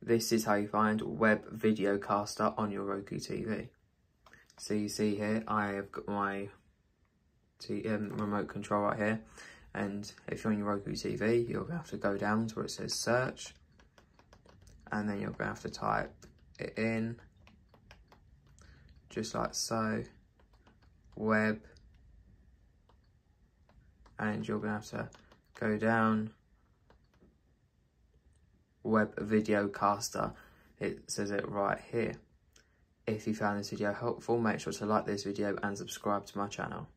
this is how you find Web Video Caster on your Roku TV. So you see here, I have got my remote control right here. And if you're on your Roku TV, you're going to have to go down to where it says search. And then you're going to have to type it in, just like so, web. And you're going to have to go down, Web Video Caster. It says it right here. If you found this video helpful, make sure to like this video and subscribe to my channel.